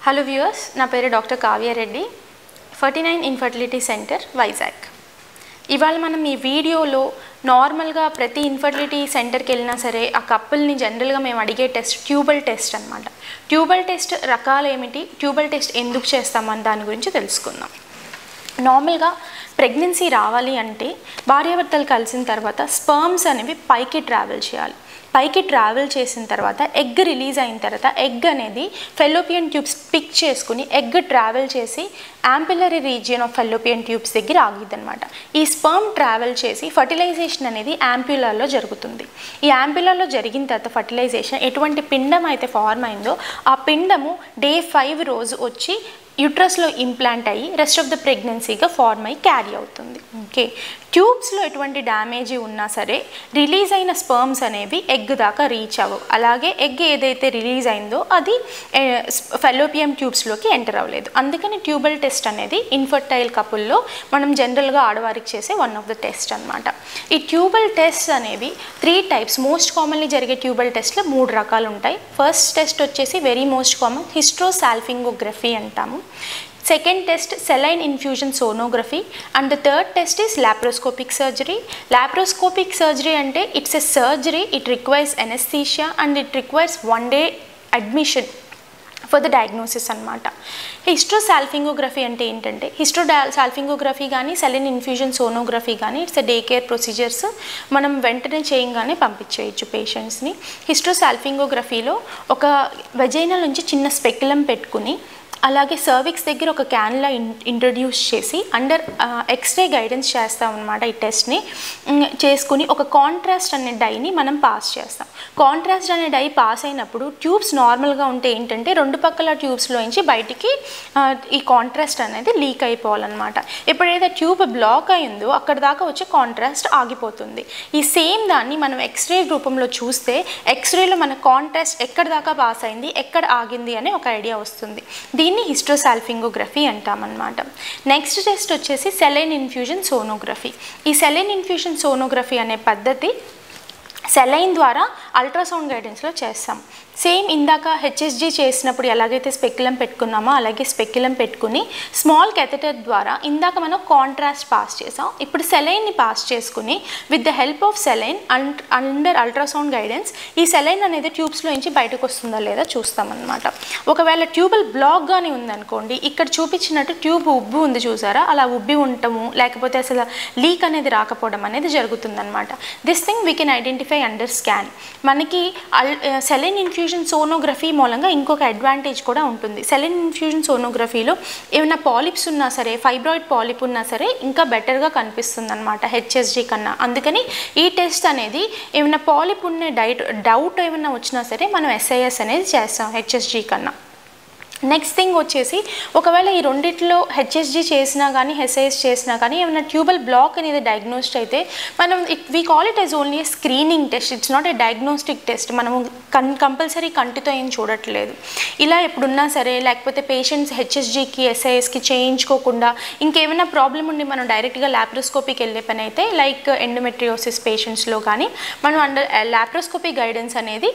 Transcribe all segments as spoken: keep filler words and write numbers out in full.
Hello viewers, నా పేరు doctor Kavya Reddy, forty nine infertility centre Vizag. ఇవాళ మనం ఈ వీడియోలో నార్మల్గా ప్రతి ఇన్ఫర్టిలిటీ సెంటర్కి వెళ్ళినా సరే ఆ కపుల్ని జనరల్గా మేము అడిగే టెస్ట్ ట్యూబల్ టెస్ట్ అనమాట. ట్యూబల్ టెస్ట్ రకాలు ఏమిటి, ట్యూబల్ టెస్ట్ ఎందుకు చేస్తామని దాని గురించి తెలుసుకుందాం. నార్మల్గా ప్రెగ్నెన్సీ రావాలి అంటే భార్యాభర్తలు కలిసిన తర్వాత స్పర్మ్స్ అనేవి పైకి ట్రావెల్ చేయాలి. పైకి ట్రావెల్ చేసిన తర్వాత ఎగ్ రిలీజ్ అయిన తర్వాత ఎగ్ అనేది ఫెలోపియన్ ట్యూబ్స్ పిక్ చేసుకుని ఎగ్ ట్రావెల్ చేసి ampullary region of fallopian tubes దగ్గర ఆగిద్ది అనమాట. ఈ స్పర్మ్ ట్రావెల్ చేసి ఫర్టిలైజేషన్ అనేది యాంప్యులాలో జరుగుతుంది. ఈ యాంప్యులాలో జరిగిన తర్వాత ఫర్టిలైజేషన్ ఎటువంటి పిండం అయితే ఫార్మ్ అయిందో ఆ పిండము డే ఫైవ్ రోజు వచ్చి యూట్రస్లో ఇంప్లాంట్ అయ్యి రెస్ట్ ఆఫ్ ద ప్రెగ్నెన్సీగా ఫార్మ్ అయ్యి క్యారీ అవుతుంది. ఓకే, ట్యూబ్స్లో ఎటువంటి డ్యామేజ్ ఉన్నా సరే రిలీజ్ అయిన స్పర్మ్స్ అనేవి ఎగ్ దాకా రీచ్ అవ్వవు. అలాగే ఎగ్ ఏదైతే రిలీజ్ అయిందో అది ఫెలోపియం ట్యూబ్స్లోకి ఎంటర్ అవ్వలేదు. అందుకని ట్యూబల్ టెస్ట్ అనేది ఇన్ఫర్టైల్ కపుల్లో మనం జనరల్గా ఆడవారికి చేసే వన్ ఆఫ్ ద టెస్ట్ అనమాట. ఈ ట్యూబల్ టెస్ట్ అనేవి త్రీ టైప్స్. మోస్ట్ కామన్లీ జరిగే ట్యూబల్ టెస్ట్లో మూడు రకాలు ఉంటాయి. ఫస్ట్ టెస్ట్ వచ్చేసి వెరీ మోస్ట్ కామన్ హిస్టరోసాల్పింగోగ్రఫీ అంటాము. Second test, saline infusion sonography, and the third test is laparoscopic surgery. Laparoscopic surgery ante it's a surgery, it requires anesthesia and it requires one day admission for the diagnosis అన్నమాట. హిస్టరోసాల్పింగోగ్రఫీ అంటే ఏంటంటే hysterosalpingography కానీ saline infusion sonography కానీ it's day care procedures. మనం వెంటనే చేయంగానే పంపించేయచ్చు పేషెంట్స్ని. హిస్టరోసాల్పింగోగ్రఫీలో ఒక vaginal నుంచి చిన్న స్పెక్యులం పెట్టుకుని అలాగే సర్విక్స్ దగ్గర ఒక క్యాన్లా ఇన్ ఇంట్రడ్యూస్ చేసి అండర్ ఎక్స్రే గైడెన్స్ చేస్తాం అనమాట. ఈ టెస్ట్ని చేసుకుని ఒక కాంట్రాస్ట్ అనే డైని మనం పాస్ చేస్తాం. కాంట్రాస్ట్ అనే డై పాస్ అయినప్పుడు ట్యూబ్స్ నార్మల్గా ఉంటే ఏంటంటే రెండు పక్కల ట్యూబ్స్లోంచి బయటికి ఈ కాంట్రాస్ట్ అనేది లీక్ అయిపోవాలన్నమాట. ఎప్పుడైతే ట్యూబ్ బ్లాక్ అయిందో అక్కడ దాకా వచ్చి కాంట్రాస్ట్ ఆగిపోతుంది. ఈ సేమ్ దాన్ని మనం ఎక్స్రే రూపంలో చూస్తే ఎక్స్రేలో మన కాంట్రాస్ట్ ఎక్కడ దాకా పాస్ అయింది, ఎక్కడ ఆగింది అనే ఒక ఐడియా వస్తుంది. దీన్ని హిస్టరోసాల్పింగోగ్రఫీ అంటామన్నమాట. నెక్స్ట్ టెస్ట్ వచ్చేసి సెలైన్ ఇన్ఫ్యూజన్ సోనోగ్రఫీ. ఈ సెలైన్ ఇన్ఫ్యూజన్ సోనోగ్రఫీ అనే పద్ధతి సెలైన్ ద్వారా అల్ట్రాసౌండ్ గైడెన్స్లో చేస్తాం. సేమ్ ఇందాక హెచ్ఎస్జీ చేసినప్పుడు ఎలాగైతే స్పెక్యులం పెట్టుకున్నామో అలాగే స్పెక్యులం పెట్టుకుని స్మాల్ కెథెటర్ ద్వారా ఇందాక మనం కాంట్రాస్ట్ పాస్ చేసాం. ఇప్పుడు సెలైన్ని పాస్ చేసుకుని with the help of saline and under ultrasound guidance ఈ సెలైన్ అనేది ట్యూబ్స్లో నుంచి బయటకు వస్తుందా లేదా చూస్తామన్నమాట. ఒకవేళ ట్యూబల్ బ్లాక్ కానీ ఉందనుకోండి, ఇక్కడ చూపించినట్టు ట్యూబ్ ఉబ్బి ఉంది చూసారా, అలా ఉబ్బి ఉండటము లేకపోతే అసలు లీక్ అనేది రాకపోవడం అనేది జరుగుతుందన్నమాట. This thing we can identify under scan. మనకి అల్ సెలైన్ ఇన్ఫ్యూజన్ సోనోగ్రఫీ మూలంగా ఇంకొక అడ్వాంటేజ్ కూడా ఉంటుంది. సెలైన్ ఇన్ఫ్యూజన్ సోనోగ్రఫీలో ఏమైనా పాలిప్స్ ఉన్నా సరే, ఫైబ్రాయిడ్ పాలిప్ ఉన్నా సరే ఇంకా బెటర్గా కనిపిస్తుంది అనమాట హెచ్ఎస్జీ కన్నా. అందుకని ఈ టెస్ట్ అనేది ఏమైనా పాలిప్ ఉన్న డైట్ డౌట్ ఏమైనా వచ్చినా సరే మనం ఎస్ఐఎస్ అనేది చేస్తాం హెచ్ఎస్జీ కన్నా. నెక్స్ట్ థింగ్ వచ్చేసి ఒకవేళ ఈ రెండిట్లో హెచ్ఎస్జీ చేసినా కానీ హెచ్ఐఎస్ చేసినా కానీ ఏమైనా ట్యూబల్ బ్లాక్ అనేది డయాగ్నోస్డ్ అయితే మనం it we call it as only a screening test. It's not a diagnostic test. మనము కన్ కంపల్సరీ కంటితో ఏం చూడట్లేదు. ఇలా ఎప్పుడున్నా సరే లేకపోతే పేషెంట్స్ హెచ్ఎస్జీకి ఎస్ఐఎస్కి చేయించుకోకుండా ఇంకేమైనా ప్రాబ్లం ఉండి మనం డైరెక్ట్గా లాప్రోస్కోపీకి వెళ్ళే పని అయితే లైక్ ఎండోమెట్రియోసిస్ పేషెంట్స్లో కానీ మనం అండర్ లాప్రోస్కోపీ గైడెన్స్ అనేది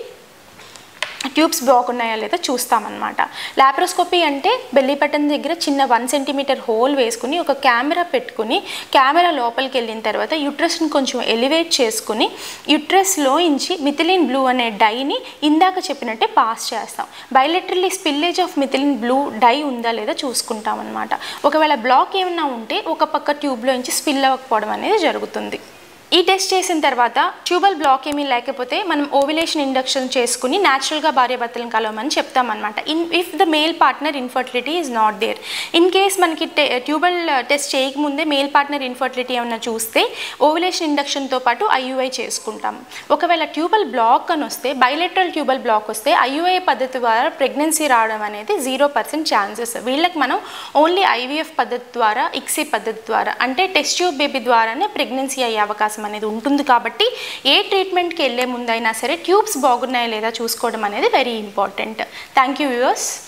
ట్యూబ్స్ బ్లాక్ ఉన్నాయా లేదా చూస్తామన్నమాట. లాప్రోస్కోపీ అంటే బెల్లీ బటన్ దగ్గర చిన్న వన్ సెంటీమీటర్ హోల్ వేసుకుని ఒక కెమెరా పెట్టుకుని కెమెరా లోపలికి వెళ్ళిన తర్వాత యూట్రస్ని కొంచెం ఎలివేట్ చేసుకుని యూట్రస్లో ఇంచి మిథిలిన్ బ్లూ అనే డైని ఇందాక చెప్పినట్టే పాస్ చేస్తాం. Bilaterally spillage of methylene blue dye ఉందా లేదా చూసుకుంటాం అనమాట. ఒకవేళ బ్లాక్ ఏమైనా ఉంటే ఒక పక్క ట్యూబ్లో ఇంచి స్పిల్ అవ్వకపోవడం అనేది జరుగుతుంది. ఈ టెస్ట్ చేసిన తర్వాత ట్యూబల్ బ్లాక్ ఏమీ లేకపోతే మనం ఓవిలేషన్ ఇండక్షన్ చేసుకుని న్యాచురల్గా భార్యాభర్తలను కలవమని చెప్తామన్నమాట. In if the male partner infertility is not there, in case మనకి ట్యూబల్ టెస్ట్ చేయకముందే మేల్ పార్ట్నర్ ఇన్ఫర్టిలిటీ ఏమన్నా చూస్తే ఓవిలేషన్ ఇండక్షన్తో పాటు ఐయుఐ చేసుకుంటాం. ఒకవేళ ట్యూబల్ బ్లాక్ అని వస్తే బైలెటరల్ ట్యూబల్ బ్లాక్ వస్తే ఐయుఐ పద్ధతి ద్వారా ప్రెగ్నెన్సీ రావడం అనేది జీరో పర్సెంట్ ఛాన్సెస్. వీళ్ళకి మనం ఓన్లీ ఐవీఎఫ్ పద్ధతి ద్వారా ఇక్సీ పద్ధతి ద్వారా అంటే టెస్ట్ ట్యూబ్ బేబీ ద్వారానే ప్రెగ్నెన్సీ అయ్యే అవకాశం అనేది ఉంటుంది. కాబట్టి ఏ ట్రీట్మెంట్కి వెళ్ళే ముందైనా సరే ట్యూబ్స్ బాగున్నాయా లేదా చూసుకోవడం అనేది very important. Thank you viewers.